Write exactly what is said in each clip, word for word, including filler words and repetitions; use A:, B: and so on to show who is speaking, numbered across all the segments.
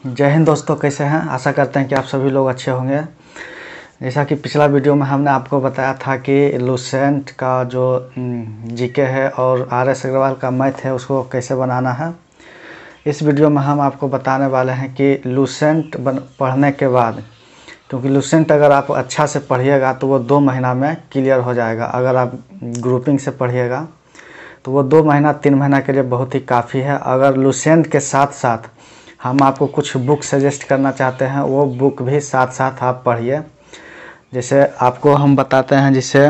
A: जय हिंद दोस्तों, कैसे हैं। आशा करते हैं कि आप सभी लोग अच्छे होंगे। जैसा कि पिछला वीडियो में हमने आपको बताया था कि लूसेंट का जो जीके है और आर एस अग्रवाल का मैथ है उसको कैसे बनाना है। इस वीडियो में हम आपको बताने वाले हैं कि लूसेंट बन पढ़ने के बाद, क्योंकि लूसेंट अगर आप अच्छा से पढ़िएगा तो वो दो महीना में क्लियर हो जाएगा। अगर आप ग्रुपिंग से पढ़िएगा तो वो दो महीना तीन महीना के लिए बहुत ही काफ़ी है। अगर लूसेंट के साथ साथ हम आपको कुछ बुक सजेस्ट करना चाहते हैं, वो बुक भी साथ साथ आप पढ़िए। जैसे आपको हम बताते हैं, जैसे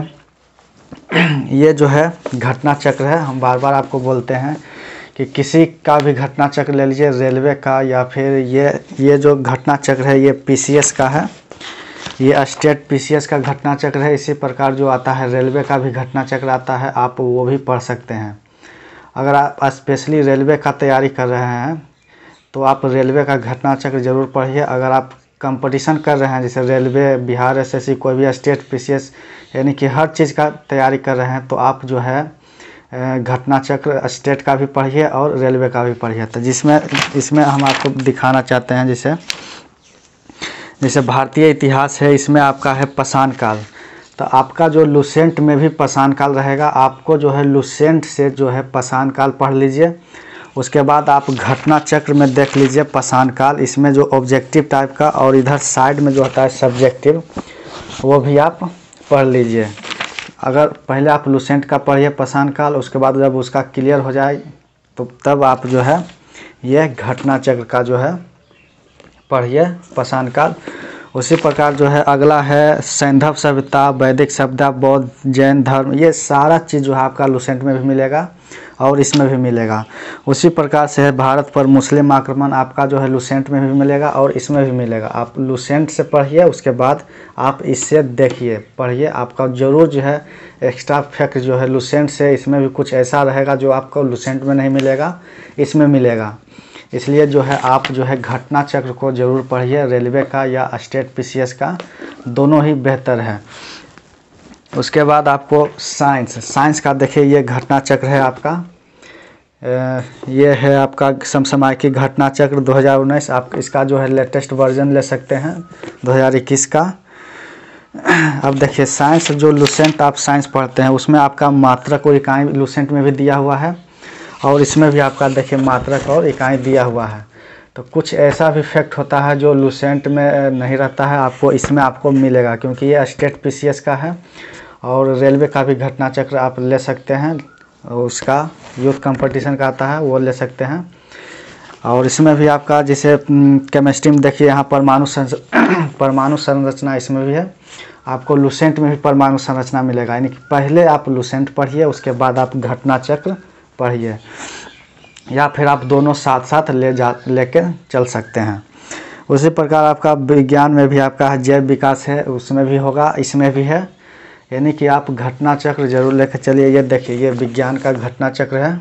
A: ये जो है घटना चक्र है। हम बार बार आपको बोलते हैं कि किसी का भी घटना चक्र ले लीजिए, रेलवे का, या फिर ये ये जो घटना चक्र है ये पीसीएस का है, ये स्टेट पीसीएस का घटना चक्र है। इसी प्रकार जो आता है रेलवे का भी घटना चक्र आता है, आप वो भी पढ़ सकते हैं। अगर आप स्पेशली रेलवे का तैयारी कर रहे हैं तो आप रेलवे का घटना चक्र जरूर पढ़िए। अगर आप कंपटीशन कर रहे हैं, जैसे रेलवे, बिहार एसएससी, कोई भी स्टेट पीसीएस, यानी कि हर चीज़ का तैयारी कर रहे हैं, तो आप जो है घटना चक्र स्टेट का भी पढ़िए और रेलवे का भी पढ़िए। तो जिसमें इसमें हम आपको दिखाना चाहते हैं, जैसे जैसे भारतीय इतिहास है, इसमें आपका है पाषाण काल। तो आपका जो लूसेंट में भी पाषाण काल रहेगा। आपको जो है लूसेंट से जो है पाषाण काल पढ़ लीजिए। उसके बाद आप घटना चक्र में देख लीजिए पाषाण काल, इसमें जो ऑब्जेक्टिव टाइप का और इधर साइड में जो होता है सब्जेक्टिव, वो भी आप पढ़ लीजिए। अगर पहले आप लूसेंट का पढ़िए पाषाण काल, उसके बाद जब उसका क्लियर हो जाए तो तब आप जो है ये घटना चक्र का जो है पढ़िए पाषाण काल। उसी प्रकार जो है अगला है सैंधव सभ्यता, वैदिक सभ्यता, बौद्ध, जैन धर्म, ये सारा चीज़ जो है आपका लूसेंट में भी मिलेगा और इसमें भी मिलेगा। उसी प्रकार से है भारत पर मुस्लिम आक्रमण, आपका जो है लूसेंट में भी मिलेगा और इसमें भी मिलेगा। आप लूसेंट से पढ़िए, उसके बाद आप इससे देखिए, पढ़िए। आपका ज़रूर जो है एक्स्ट्रा फैक्ट जो है लूसेंट से इसमें भी कुछ ऐसा रहेगा जो आपको लूसेंट में नहीं मिलेगा, इसमें मिलेगा। इसलिए जो है आप जो है घटना चक्र को ज़रूर पढ़िए, रेलवे का या स्टेट पीसीएस का, दोनों ही बेहतर है। उसके बाद आपको साइंस साइंस का देखिए, ये घटना चक्र है आपका, ये है आपका समसामयिक घटना चक्र दो हज़ार उन्नीस। आप इसका जो है लेटेस्ट वर्जन ले सकते हैं दो हज़ार इक्कीस का। अब देखिए साइंस जो लूसेंट आप साइंस पढ़ते हैं उसमें आपका मात्रक और इकाई लूसेंट में भी दिया हुआ है और इसमें भी आपका देखिए मात्रक और इकाई दिया हुआ है। तो कुछ ऐसा भी फैक्ट होता है जो लूसेंट में नहीं रहता है, आपको इसमें आपको मिलेगा, क्योंकि ये स्टेट पीसीएस का है। और रेलवे का भी घटना चक्र आप ले सकते हैं, उसका यूथ कंपटीशन का आता है, वो ले सकते हैं। और इसमें भी आपका जैसे केमिस्ट्री में देखिए, यहाँ परमाणु परमाणु संरचना इसमें भी है। आपको लूसेंट में भी परमाणु संरचना मिलेगा, यानी कि पहले आप लूसेंट पढ़िए, उसके बाद आप घटना चक्र पढ़िए, या फिर आप दोनों साथ साथ ले जा लेके चल सकते हैं। उसी प्रकार आपका विज्ञान में भी आपका है जैव विकास है, उसमें भी होगा, इसमें भी है। यानी कि आप घटना चक्र जरूर लेकर चलिए। ये देखिए ये विज्ञान का घटना चक्र है।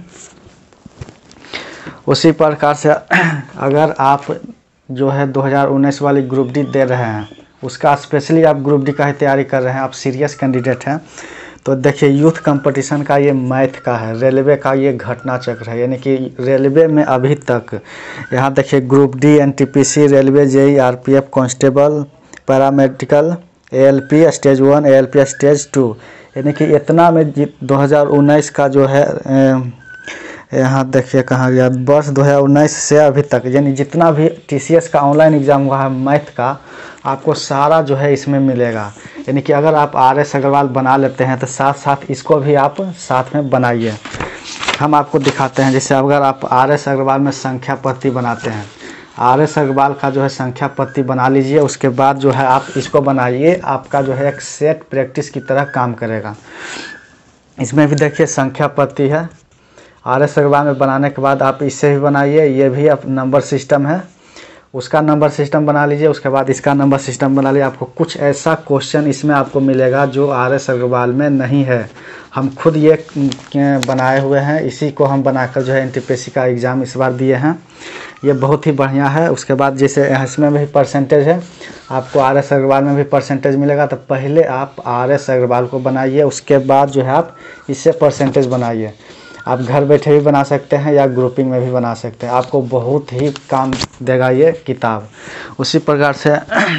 A: उसी प्रकार से अगर आप जो है दो हज़ार उन्नीस वाली ग्रुप डी दे रहे हैं, उसका स्पेशली आप ग्रुप डी का ही तैयारी कर रहे हैं, आप सीरियस कैंडिडेट हैं, तो देखिए यूथ कंपटीशन का ये मैथ का है, रेलवे का ये घटना चक्र है। यानी कि रेलवे में अभी तक यहाँ देखिए group D, NTPC, railway, JE, RPF, constable, paramedical, ALP stage one, ALP stage two, यानी कि इतना में दो हज़ार उन्नीस का जो है, यहाँ देखिए कहाँ गया, वर्ष दो हज़ार उन्नीस से अभी तक, यानी जितना भी टीसीएस का ऑनलाइन एग्ज़ाम हुआ है मैथ का, आपको सारा जो है इसमें मिलेगा। यानी कि अगर आप आर एस अग्रवाल बना लेते हैं तो साथ साथ इसको भी आप साथ में बनाइए। हम आपको दिखाते हैं, जैसे अगर आप आर एस अग्रवाल में संख्या पत्ती बनाते हैं, आर एस अग्रवाल का जो है संख्या पत्ती बना लीजिए, उसके बाद जो है आप इसको बनाइए, आपका जो है एक सेट प्रैक्टिस की तरह काम करेगा। इसमें भी देखिए संख्या पत्ती है, आर एस अग्रवाल में बनाने के बाद आप इससे भी बनाइए, ये भी आप नंबर सिस्टम है, उसका नंबर सिस्टम बना लीजिए, उसके बाद इसका नंबर सिस्टम बना लीजिए। आपको कुछ ऐसा क्वेश्चन इसमें आपको मिलेगा जो आर एस अग्रवाल में नहीं है। हम खुद ये बनाए हुए हैं, इसी को हम बनाकर जो है एनटीपीसी का एग्ज़ाम इस बार दिए हैं। ये बहुत ही बढ़िया है। उसके बाद जैसे इसमें भी परसेंटेज है, आपको आर एस अग्रवाल में भी परसेंटेज मिलेगा। तो पहले आप आर एस अग्रवाल को बनाइए, उसके बाद जो है आप इससे परसेंटेज बनाइए। आप घर बैठे भी बना सकते हैं या ग्रुपिंग में भी बना सकते हैं। आपको बहुत ही काम देगा ये किताब। उसी प्रकार से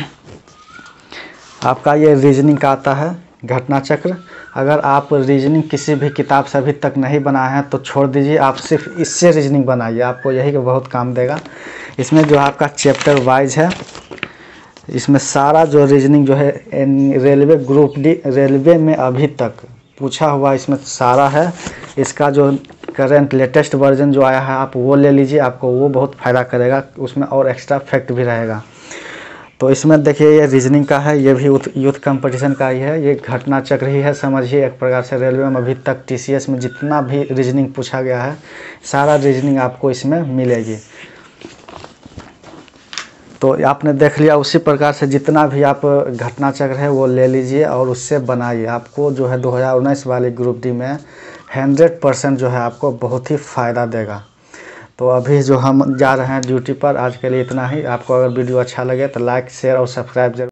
A: आपका ये रीजनिंग का आता है घटना चक्र। अगर आप रीजनिंग किसी भी किताब से अभी तक नहीं बनाए हैं तो छोड़ दीजिए, आप सिर्फ इससे रीजनिंग बनाइए, आपको यही बहुत काम देगा। इसमें जो आपका चैप्टर वाइज है, इसमें सारा जो रीजनिंग जो है रेलवे ग्रुप डी रेलवे में अभी तक पूछा हुआ इसमें सारा है। इसका जो करंट लेटेस्ट वर्जन जो आया है आप वो ले लीजिए, आपको वो बहुत फ़ायदा करेगा, उसमें और एक्स्ट्रा फैक्ट भी रहेगा। तो इसमें देखिए ये रीजनिंग का है, ये भी यूथ कंपटीशन का ही है, ये घटना चक्र ही है समझिए एक प्रकार से। रेलवे में अभी तक टीसीएस में जितना भी रीजनिंग पूछा गया है सारा रीजनिंग आपको इसमें मिलेगी। तो आपने देख लिया, उसी प्रकार से जितना भी आप घटना चक्र है वो ले लीजिए और उससे बनाइए। आपको जो है दो हज़ार उन्नीस वाली ग्रुप डी में हंड्रेड परसेंट जो है आपको बहुत ही फ़ायदा देगा। तो अभी जो हम जा रहे हैं ड्यूटी पर, आज के लिए इतना ही। आपको अगर वीडियो अच्छा लगे तो लाइक शेयर और सब्सक्राइब जरूर